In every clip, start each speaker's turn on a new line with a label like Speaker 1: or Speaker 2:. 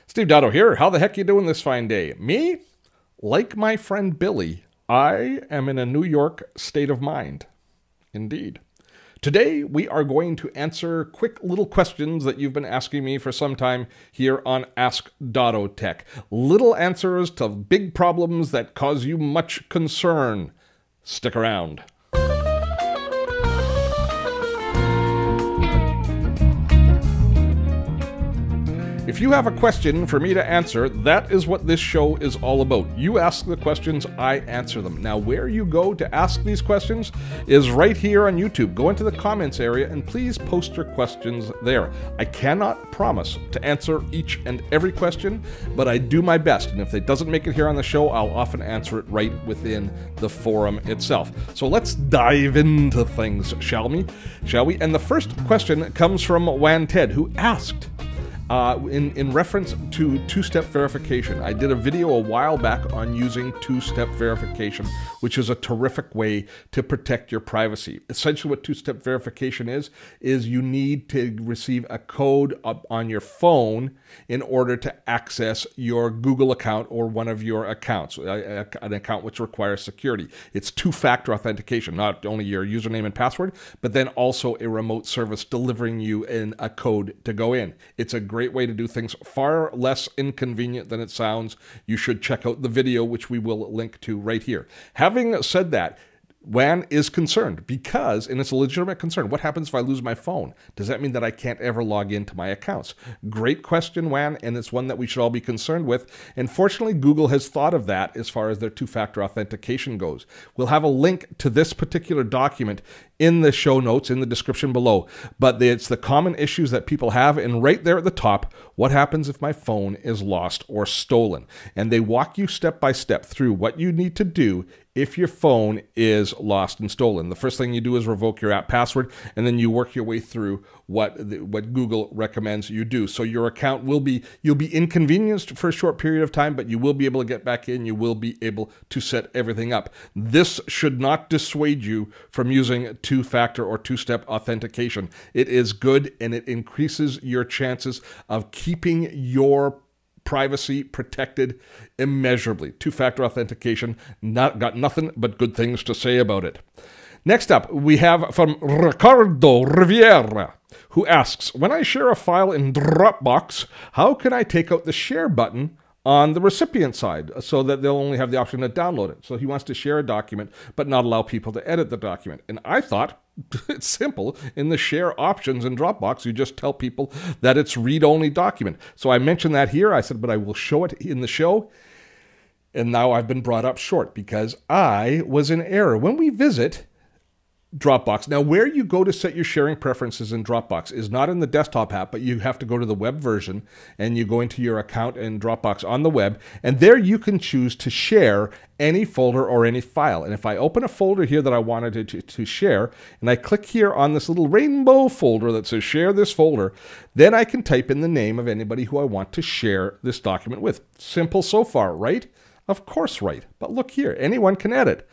Speaker 1: Steve Dotto here. How the heck you doing this fine day? Me? Like my friend Billy, I am in a New York state of mind. Indeed. Today, we are going to answer quick little questions that you've been asking me for some time here on Ask Dotto Tech. Little answers to big problems that cause you much concern. Stick around. If you have a question for me to answer, that is what this show is all about. You ask the questions, I answer them. Now, where you go to ask these questions is right here on YouTube. Go into the comments area and please post your questions there. I cannot promise to answer each and every question, but I do my best. And if it doesn't make it here on the show, I'll often answer it right within the forum itself. So let's dive into things, shall we? And the first question comes from Wan Ted, who asked, in reference to two-step verification. I did a video a while back on using two-step verification, which is a terrific way to protect your privacy. Essentially what two-step verification is you need to receive a code on your phone in order to access your Google account or one of your accounts, an account which requires security. It's two-factor authentication, not only your username and password, but then also a remote service delivering you a code to go in. It's a great way to do things, far less inconvenient than it sounds. You should check out the video, which we will link to right here. Having said that, Wan is concerned because, and it's a legitimate concern, what happens if I lose my phone? Does that mean that I can't ever log into my accounts? Great question, Wan, and it's one that we should all be concerned with. And fortunately, Google has thought of that as far as their two-factor authentication goes. We'll have a link to this particular document in the show notes, in the description below. But it's the common issues that people have, and right there at the top, what happens if my phone is lost or stolen? And they walk you step by step through what you need to do if your phone is lost and stolen. The first thing you do is revoke your app password, and then you work your way through what Google recommends you do. So your account you'll be inconvenienced for a short period of time, but you will be able to get back in. You will be able to set everything up. This should not dissuade you from using two-factor or two-step authentication. It is good, and it increases your chances of keeping your privacy protected immeasurably. Two-factor authentication, got nothing but good things to say about it. Next up, we have from Ricardo Riviera, who asks, when I share a file in Dropbox, how can I take out the share button on the recipient side so that they'll only have the option to download it? So he wants to share a document, but not allow people to edit the document. And I thought, it's simple. In the share options in Dropbox, you just tell people that it's read-only document. So I mentioned that here. I said, but I will show it in the show. And now I've been brought up short because I was in error. When we visit Dropbox. Now, where you go to set your sharing preferences in Dropbox is not in the desktop app, but you have to go to the web version and you go into your account in Dropbox on the web, and there you can choose to share any folder or any file. And if I open a folder here that I wanted to share, and I click here on this little rainbow folder that says share this folder, then I can type in the name of anybody who I want to share this document with. Simple so far, right? Of course, right. But look here, anyone can edit.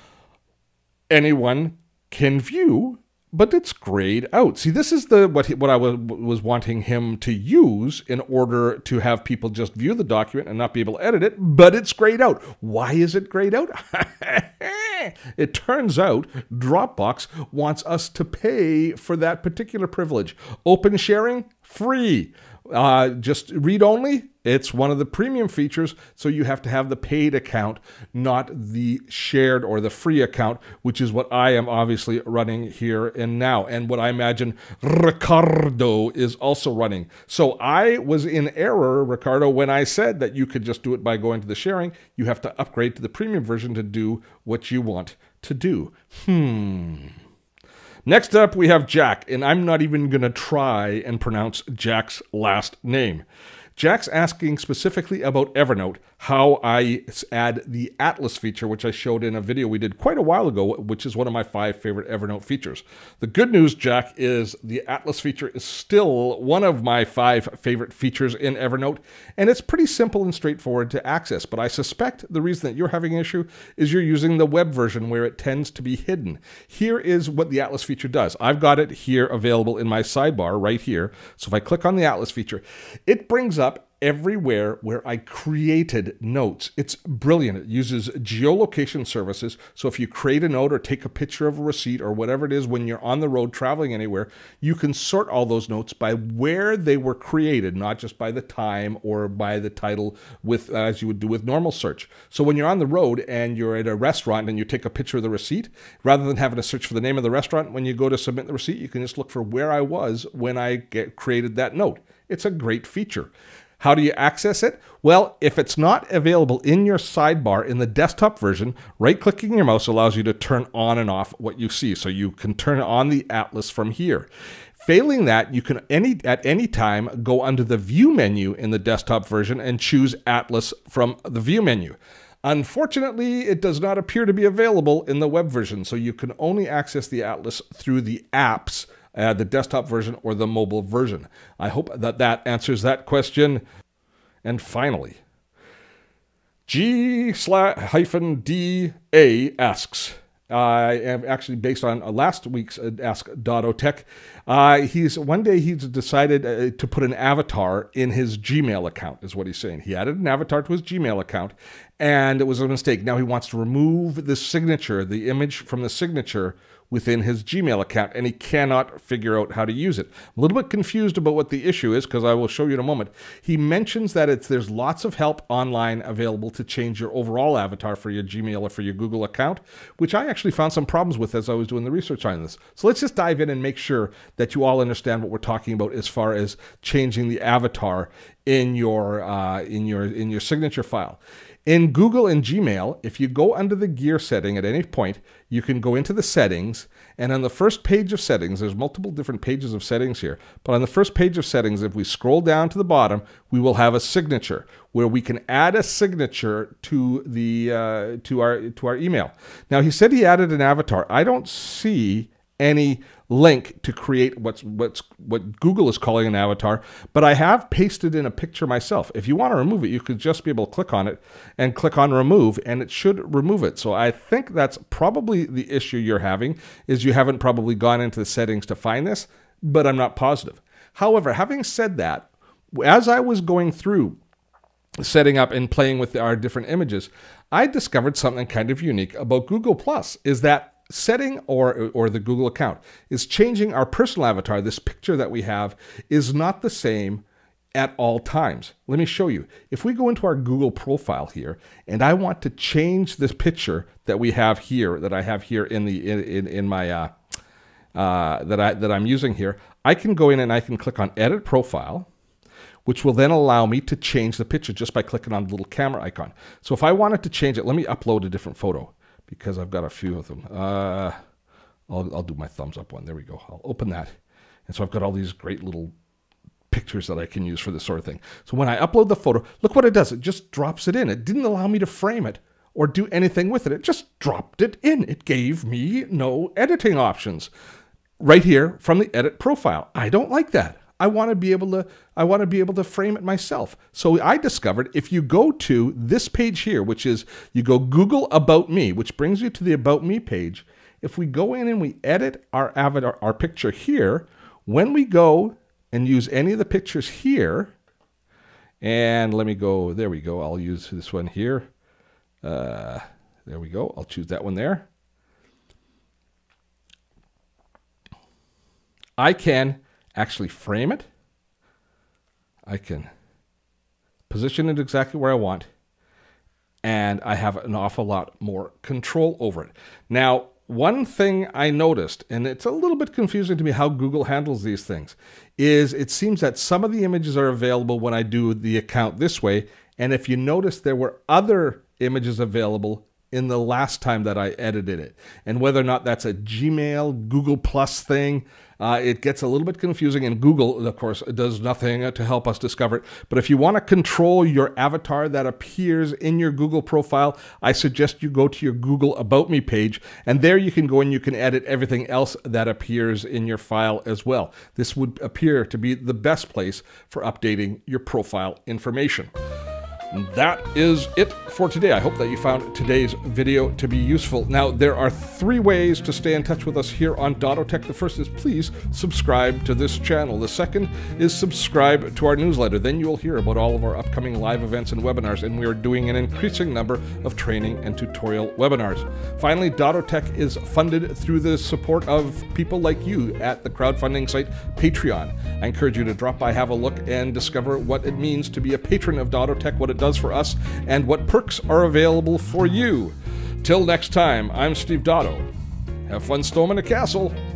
Speaker 1: Anyone can view, but it's grayed out. See, this is what I was wanting him to use in order to have people just view the document and not be able to edit it, but it's grayed out. Why is it grayed out? It turns out Dropbox wants us to pay for that particular privilege. Open sharing, free. Just read only, it's one of the premium features, so you have to have the paid account, not the shared or the free account, which is what I am obviously running here and now, and what I imagine Ricardo is also running. So I was in error, Ricardo, when I said that you could just do it by going to the sharing. You have to upgrade to the premium version to do what you want to do. Next up, we have Jack, and I'm not even going to try and pronounce Jack's last name. Jack's asking specifically about Evernote, how I add the Atlas feature, which I showed in a video we did quite a while ago, which is one of my 5 favorite Evernote features. The good news, Jack, is the Atlas feature is still one of my 5 favorite features in Evernote, and it's pretty simple and straightforward to access. But I suspect the reason that you're having an issue is you're using the web version where it tends to be hidden. Here is what the Atlas feature does. I've got it here available in my sidebar right here. So if I click on the Atlas feature, it brings up everywhere where I created notes. It's brilliant. It uses geolocation services. So if you create a note or take a picture of a receipt or whatever it is when you're on the road traveling anywhere, you can sort all those notes by where they were created, not just by the time or by the title with as you would do with normal search. So when you're on the road and you're at a restaurant and you take a picture of the receipt, rather than having to search for the name of the restaurant, when you go to submit the receipt, you can just look for where I was when I created that note. It's a great feature. How do you access it? Well, if it's not available in your sidebar in the desktop version, right-clicking your mouse allows you to turn on and off what you see. So you can turn on the Atlas from here. Failing that, you can at any time go under the View menu in the desktop version and choose Atlas from the View menu. Unfortunately, it does not appear to be available in the web version, so you can only access the Atlas through the apps, the desktop version or the mobile version. I hope that answers that question. And finally, G-DA asks, I am actually based on last week's Ask Dotto Tech. One day he's decided to put an avatar in his Gmail account, is what he's saying. He added an avatar to his Gmail account, and it was a mistake. Now he wants to remove the signature, the image from the signature within his Gmail account, and he cannot figure out how to use it. I'm a little bit confused about what the issue is, because I will show you in a moment. He mentions that there's lots of help online available to change your overall avatar for your Gmail or for your Google account, which I actually found some problems with as I was doing the research on this. So let's just dive in and make sure that you all understand what we're talking about as far as changing the avatar in your signature file. In Google and Gmail, if you go under the gear setting at any point, you can go into the settings, and on the first page of settings, there's multiple different pages of settings here, but on the first page of settings, if we scroll down to the bottom, we will have a signature where we can add a signature to the to our email. Now, he said he added an avatar. I don't see any link to create what Google is calling an avatar, but I have pasted in a picture myself. If you want to remove it, you could just be able to click on it and click on remove, and it should remove it. So I think that's probably the issue you're having, is you haven't probably gone into the settings to find this, but I'm not positive. However, having said that, as I was going through setting up and playing with our different images, I discovered something kind of unique about Google+, is that setting or the Google account is changing our personal avatar. This picture that we have is not the same at all times. Let me show you. If we go into our Google profile here, and I want to change this picture that we have here, that I have here in my that I'm using here, I can go in and I can click on Edit Profile, which will then allow me to change the picture just by clicking on the little camera icon. So if I wanted to change it, let me upload a different photo, because I've got a few of them. I'll do my thumbs up one. There we go. I'll open that. And so I've got all these great little pictures that I can use for this sort of thing. So when I upload the photo, look what it does. It just drops it in. It didn't allow me to frame it or do anything with it. It just dropped it in. It gave me no editing options right here from the edit profile. I don't like that. I want to be able to frame it myself. So I discovered if you go to this page here, which is you go Google About Me, which brings you to the About Me page. If we go in and we edit our avatar, our picture here, when we go and use any of the pictures here, and let me go, there we go. I'll use this one here. There we go. I'll choose that one there. I can actually frame it. I can position it exactly where I want, and I have an awful lot more control over it. Now, one thing I noticed, and it's a little bit confusing to me how Google handles these things, is it seems that some of the images are available when I do the account this way, and if you notice, there were other images available in the last time that I edited it. And whether or not that's a Gmail, Google Plus thing, it gets a little bit confusing, and Google, of course, does nothing to help us discover it. But if you want to control your avatar that appears in your Google profile, I suggest you go to your Google About Me page, and there you can go and you can edit everything else that appears in your file as well. This would appear to be the best place for updating your profile information. That is it for today. I hope that you found today's video to be useful. Now, there are 3 ways to stay in touch with us here on Dotto Tech. The first is please subscribe to this channel. The second is subscribe to our newsletter. Then you will hear about all of our upcoming live events and webinars, and we are doing an increasing number of training and tutorial webinars. Finally, Dotto Tech is funded through the support of people like you at the crowdfunding site Patreon. I encourage you to drop by, have a look, and discover what it means to be a patron of Dotto Tech, what it does for us, and what perks are available for you. Till next time, I'm Steve Dotto. Have fun storming a castle.